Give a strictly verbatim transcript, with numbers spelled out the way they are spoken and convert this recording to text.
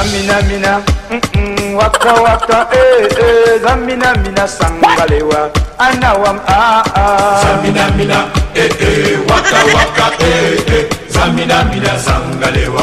zamina mina waka waka eh eh zamina mina sangalewa anawam ah ah zamina mina eh eh waka waka eh eh zamina mina sangalewa